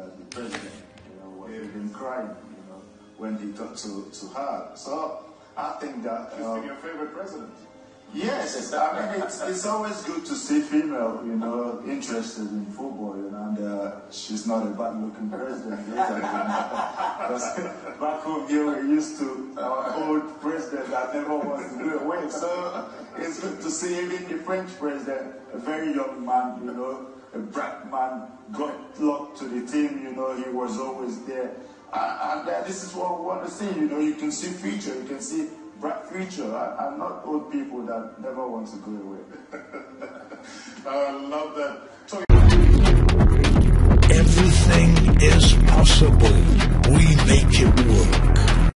as the president. Was even crying, when he got to her. So I think that she's your favorite president. Yes, I mean it's always good to see female, interested in football, and she's not a bad-looking president. Because back home here we're used to our old president that never wants to go away. So it's good to see even the French president, a very young man, a bright man, got locked to the team. He was always there, and this is what we want to see. You can see future, you can see bright future. I'm not old people that never want to go away. I love that. Everything is possible. We make it work.